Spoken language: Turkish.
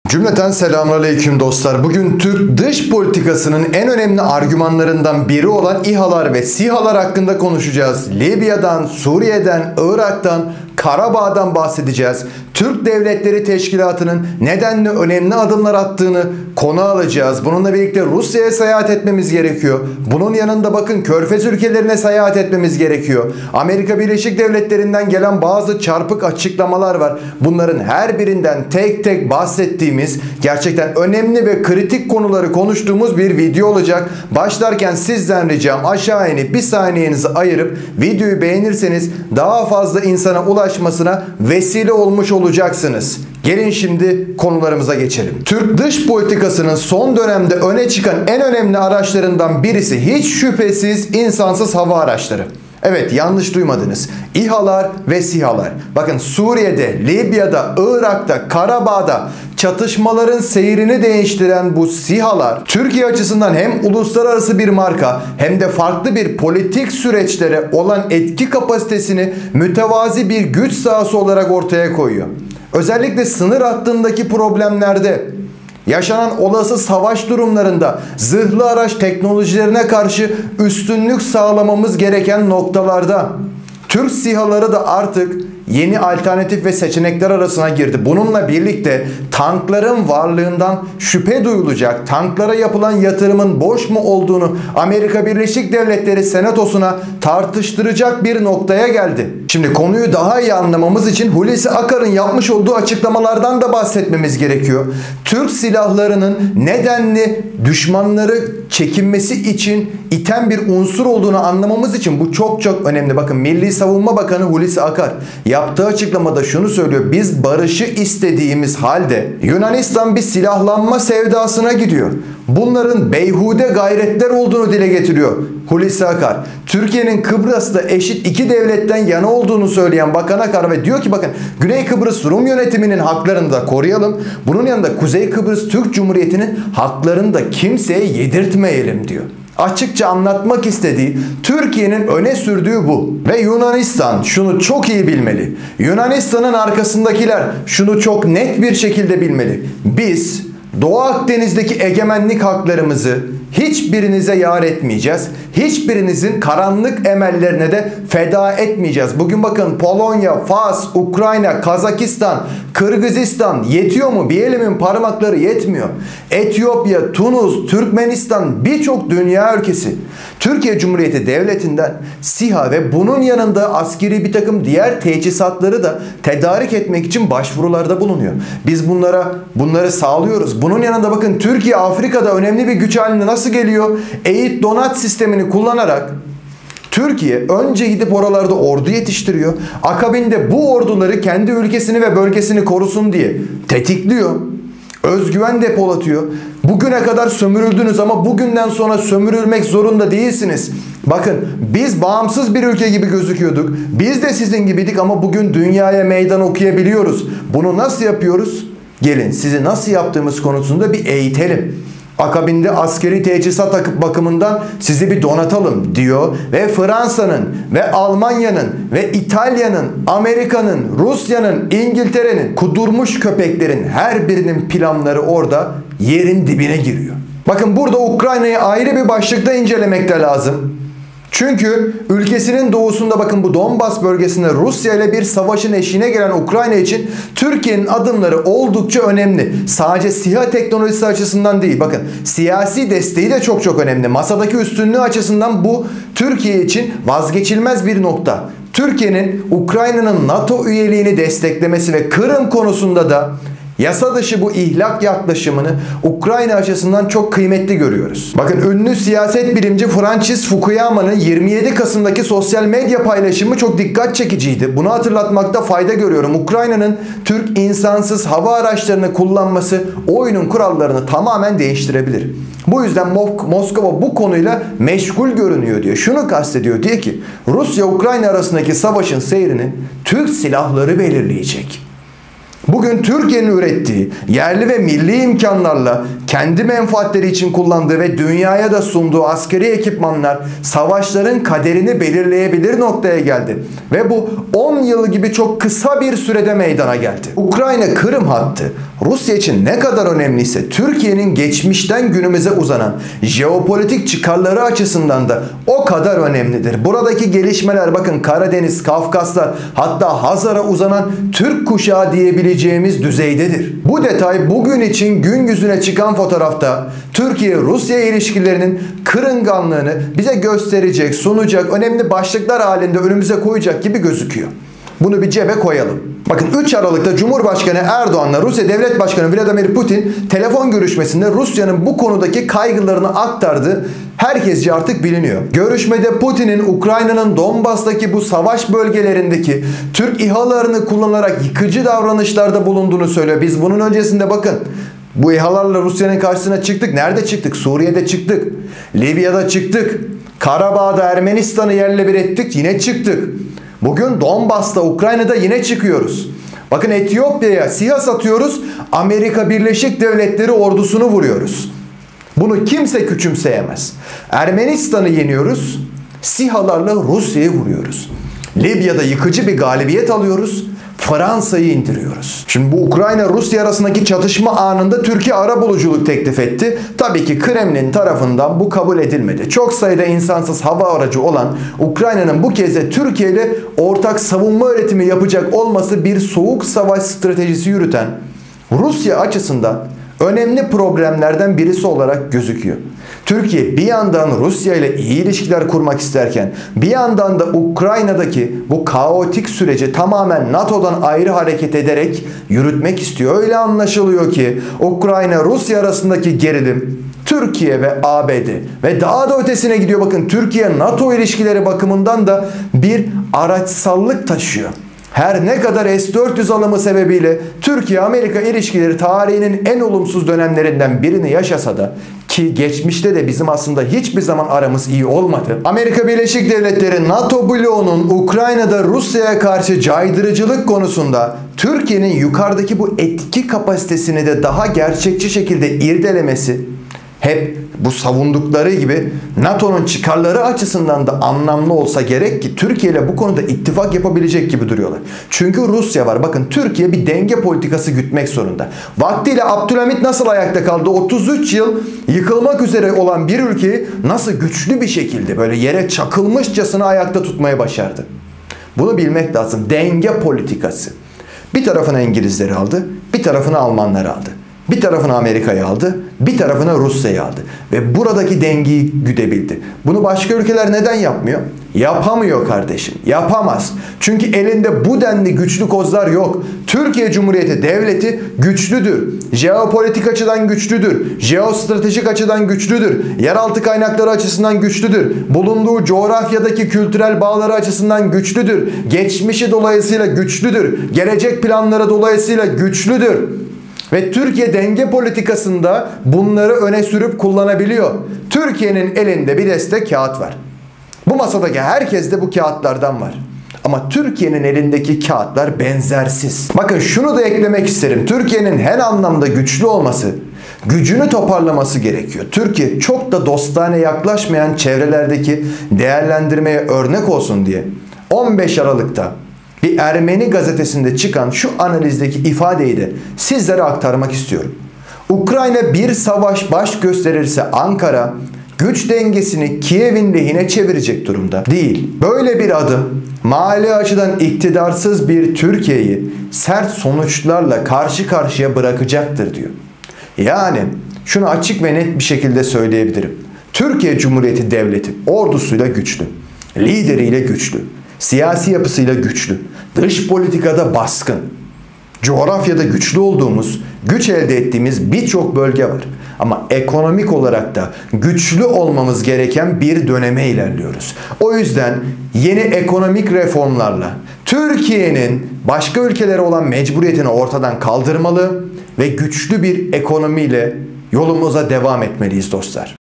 Cümleten selamünaleyküm dostlar. Bugün Türk dış politikasının en önemli argümanlarından biri olan İHA'lar ve SİHA'lar hakkında konuşacağız. Libya'dan, Suriye'den, Irak'tan, Karabağ'dan bahsedeceğiz. Türk Devletleri Teşkilatı'nın nedenli önemli adımlar attığını konu alacağız. Bununla birlikte Rusya'ya seyahat etmemiz gerekiyor. Bunun yanında bakın Körfez ülkelerine seyahat etmemiz gerekiyor. Amerika Birleşik Devletleri'nden gelen bazı çarpık açıklamalar var. Bunların her birinden tek tek bahsettiğimiz, gerçekten önemli ve kritik konuları konuştuğumuz bir video olacak. Başlarken sizden ricam aşağı inip bir saniyenizi ayırıp videoyu beğenirseniz daha fazla insana ulaşmasına vesile olmuş olacaksınız. Gelin şimdi konularımıza geçelim. Türk dış politikasının son dönemde öne çıkan en önemli araçlarından birisi hiç şüphesiz insansız hava araçları. Evet, yanlış duymadınız. İHA'lar ve SİHA'lar. Bakın Suriye'de, Libya'da, Irak'ta, Karabağ'da çatışmaların seyrini değiştiren bu SİHA'lar Türkiye açısından hem uluslararası bir marka hem de farklı bir politik süreçlere olan etki kapasitesini mütevazi bir güç sahası olarak ortaya koyuyor. Özellikle sınır hattındaki problemlerde, yaşanan olası savaş durumlarında zırhlı araç teknolojilerine karşı üstünlük sağlamamız gereken noktalarda Türk SİHA'ları da artık yeni alternatif ve seçenekler arasına girdi. Bununla birlikte tankların varlığından şüphe duyulacak, tanklara yapılan yatırımın boş mu olduğunu Amerika Birleşik Devletleri Senatosu'na tartıştıracak bir noktaya geldi. Şimdi konuyu daha iyi anlamamız için Hulusi Akar'ın yapmış olduğu açıklamalardan da bahsetmemiz gerekiyor. Türk silahlarının nedenli düşmanları çekinmesi için iten bir unsur olduğunu anlamamız için bu çok önemli. Bakın Milli Savunma Bakanı Hulusi Akar yaptığı açıklamada şunu söylüyor: biz barışı istediğimiz halde Yunanistan bir silahlanma sevdasına gidiyor. Bunların beyhude gayretler olduğunu dile getiriyor Hulusi Akar. Türkiye'nin Kıbrıs'ta eşit iki devletten yana olduğunu söyleyen Bakan Akar ve diyor ki bakın Güney Kıbrıs Rum yönetiminin haklarını da koruyalım. Bunun yanında Kuzey Kıbrıs Türk Cumhuriyeti'nin haklarını da kimseye yedirtmeyelim diyor. Açıkça anlatmak istediği, Türkiye'nin öne sürdüğü bu. Ve Yunanistan şunu çok iyi bilmeli. Yunanistan'ın arkasındakiler şunu çok net bir şekilde bilmeli. Biz Doğu Akdeniz'deki egemenlik haklarımızı hiçbirinize yar etmeyeceğiz. Hiçbirinizin karanlık emellerine de feda etmeyeceğiz. Bugün bakın Polonya, Fas, Ukrayna, Kazakistan, Kırgızistan yetiyor mu? Bir elimin parmakları yetmiyor. Etiyopya, Tunus, Türkmenistan, birçok dünya ülkesi Türkiye Cumhuriyeti Devleti'nden SİHA ve bunun yanında askeri bir takım diğer teçhizatları da tedarik etmek için başvurularda bulunuyor. Biz bunları sağlıyoruz. Bunun yanında bakın Türkiye Afrika'da önemli bir güç haline nasıl geliyor? Eğit donat sistemini kullanarak Türkiye önce gidip oralarda ordu yetiştiriyor. Akabinde bu orduları kendi ülkesini ve bölgesini korusun diye tetikliyor. Özgüven depolatıyor. Bugüne kadar sömürüldünüz ama bugünden sonra sömürülmek zorunda değilsiniz. Bakın biz bağımsız bir ülke gibi gözüküyorduk. Biz de sizin gibiydik ama bugün dünyaya meydan okuyabiliyoruz. Bunu nasıl yapıyoruz? Gelin sizi nasıl yaptığımız konusunda bir eğitelim. Akabinde askeri teçhizat bakımından sizi bir donatalım diyor ve Fransa'nın ve Almanya'nın ve İtalya'nın, Amerika'nın, Rusya'nın, İngiltere'nin, kudurmuş köpeklerin her birinin planları orada yerin dibine giriyor. Bakın burada Ukrayna'yı ayrı bir başlıkta incelemek de lazım. Çünkü ülkesinin doğusunda bakın bu Donbas bölgesinde Rusya ile bir savaşın eşiğine gelen Ukrayna için Türkiye'nin adımları oldukça önemli. Sadece SİHA teknolojisi açısından değil, bakın siyasi desteği de çok önemli. Masadaki üstünlüğü açısından bu Türkiye için vazgeçilmez bir nokta. Türkiye'nin Ukrayna'nın NATO üyeliğini desteklemesi ve Kırım konusunda da yasa dışı bu ihlak yaklaşımını Ukrayna açısından çok kıymetli görüyoruz. Bakın ünlü siyaset bilimci Francis Fukuyama'nın 27 Kasım'daki sosyal medya paylaşımı çok dikkat çekiciydi. Bunu hatırlatmakta fayda görüyorum. Ukrayna'nın Türk insansız hava araçlarını kullanması oyunun kurallarını tamamen değiştirebilir. Bu yüzden Moskova bu konuyla meşgul görünüyor diyor. Şunu kastediyor, diyor ki Rusya-Ukrayna arasındaki savaşın seyrini Türk silahları belirleyecek. Bugün Türkiye'nin ürettiği yerli ve milli imkanlarla kendi menfaatleri için kullandığı ve dünyaya da sunduğu askeri ekipmanlar savaşların kaderini belirleyebilir noktaya geldi. Ve bu 10 yıl gibi çok kısa bir sürede meydana geldi. Ukrayna-Kırım hattı Rusya için ne kadar önemliyse Türkiye'nin geçmişten günümüze uzanan jeopolitik çıkarları açısından da o kadar önemlidir. Buradaki gelişmeler bakın Karadeniz, Kafkaslar hatta Hazar'a uzanan Türk kuşağı diyebileceğimiz düzeydedir. Bu detay bugün için gün yüzüne çıkan fotoğrafta Türkiye-Rusya ilişkilerinin kırılganlığını bize gösterecek, sunacak, önemli başlıklar halinde önümüze koyacak gibi gözüküyor. Bunu bir cebe koyalım. Bakın 3 Aralık'ta Cumhurbaşkanı Erdoğan'la Rusya Devlet Başkanı Vladimir Putin telefon görüşmesinde Rusya'nın bu konudaki kaygılarını aktardı. Herkesce artık biliniyor. Görüşmede Putin'in Ukrayna'nın Donbas'taki bu savaş bölgelerindeki Türk İHA'larını kullanarak yıkıcı davranışlarda bulunduğunu söylüyor. Biz bunun öncesinde bakın bu İHA'larla Rusya'nın karşısına çıktık. Nerede çıktık? Suriye'de çıktık. Libya'da çıktık. Karabağ'da Ermenistan'ı yerle bir ettik. Yine çıktık. Bugün Donbas'ta, Ukrayna'da yine çıkıyoruz. Bakın Etiyopya'ya SİHA satıyoruz. Amerika Birleşik Devletleri ordusunu vuruyoruz. Bunu kimse küçümseyemez. Ermenistan'ı yeniyoruz. SİHA'larla Rusya'yı vuruyoruz. Libya'da yıkıcı bir galibiyet alıyoruz. Fransa'yı indiriyoruz. Şimdi bu Ukrayna-Rusya arasındaki çatışma anında Türkiye arabuluculuk teklif etti. Tabii ki Kremlin tarafından bu kabul edilmedi. Çok sayıda insansız hava aracı olan Ukrayna'nın bu kez de Türkiye ile ortak savunma üretimi yapacak olması bir soğuk savaş stratejisi yürüten Rusya açısından önemli problemlerden birisi olarak gözüküyor. Türkiye bir yandan Rusya ile iyi ilişkiler kurmak isterken bir yandan da Ukrayna'daki bu kaotik süreci tamamen NATO'dan ayrı hareket ederek yürütmek istiyor. Öyle anlaşılıyor ki Ukrayna-Rusya arasındaki gerilim Türkiye ve ABD ve daha da ötesine gidiyor. Bakın Türkiye-NATO ilişkileri bakımından da bir araçsallık taşıyor. Her ne kadar S-400 alımı sebebiyle Türkiye-Amerika ilişkileri tarihinin en olumsuz dönemlerinden birini yaşasa da ki geçmişte de bizim aslında hiçbir zaman aramız iyi olmadı. Amerika Birleşik Devletleri NATO bloğunun Ukrayna'da Rusya'ya karşı caydırıcılık konusunda Türkiye'nin yukarıdaki bu etki kapasitesini de daha gerçekçi şekilde irdelemesi hep bu savundukları gibi NATO'nun çıkarları açısından da anlamlı olsa gerek ki Türkiye ile bu konuda ittifak yapabilecek gibi duruyorlar. Çünkü Rusya var. Bakın Türkiye bir denge politikası gütmek zorunda. Vaktiyle Abdülhamit nasıl ayakta kaldı? 33 yıl yıkılmak üzere olan bir ülkeyi nasıl güçlü bir şekilde böyle yere çakılmışçasına ayakta tutmaya başardı? Bunu bilmek lazım. Denge politikası. Bir tarafına İngilizleri aldı, bir tarafına Almanları aldı. Bir tarafını Amerika'ya aldı, bir tarafını Rusya'ya aldı. Ve buradaki dengeyi güdebildi. Bunu başka ülkeler neden yapmıyor? Yapamıyor kardeşim. Yapamaz. Çünkü elinde bu denli güçlü kozlar yok. Türkiye Cumhuriyeti Devleti güçlüdür. Jeopolitik açıdan güçlüdür. Jeostratejik açıdan güçlüdür. Yeraltı kaynakları açısından güçlüdür. Bulunduğu coğrafyadaki kültürel bağları açısından güçlüdür. Geçmişi dolayısıyla güçlüdür. Gelecek planları dolayısıyla güçlüdür. Ve Türkiye denge politikasında bunları öne sürüp kullanabiliyor. Türkiye'nin elinde bir deste kağıt var. Bu masadaki herkes de bu kağıtlardan var. Ama Türkiye'nin elindeki kağıtlar benzersiz. Bakın şunu da eklemek isterim. Türkiye'nin her anlamda güçlü olması, gücünü toparlaması gerekiyor. Türkiye çok da dostane yaklaşmayan çevrelerdeki değerlendirmeye örnek olsun diye 15 Aralık'ta bir Ermeni gazetesinde çıkan şu analizdeki ifadeyi de sizlere aktarmak istiyorum. Ukrayna bir savaş baş gösterirse Ankara güç dengesini Kiev'in lehine çevirecek durumda değil. Böyle bir adım mali açıdan iktidarsız bir Türkiye'yi sert sonuçlarla karşı karşıya bırakacaktır diyor. Yani şunu açık ve net bir şekilde söyleyebilirim. Türkiye Cumhuriyeti Devleti ordusuyla güçlü, lideriyle güçlü, siyasi yapısıyla güçlü, dış politikada baskın, coğrafyada güçlü olduğumuz, güç elde ettiğimiz birçok bölge var. Ama ekonomik olarak da güçlü olmamız gereken bir döneme ilerliyoruz. O yüzden yeni ekonomik reformlarla Türkiye'nin başka ülkelere olan mecburiyetini ortadan kaldırmalı ve güçlü bir ekonomiyle yolumuza devam etmeliyiz dostlar.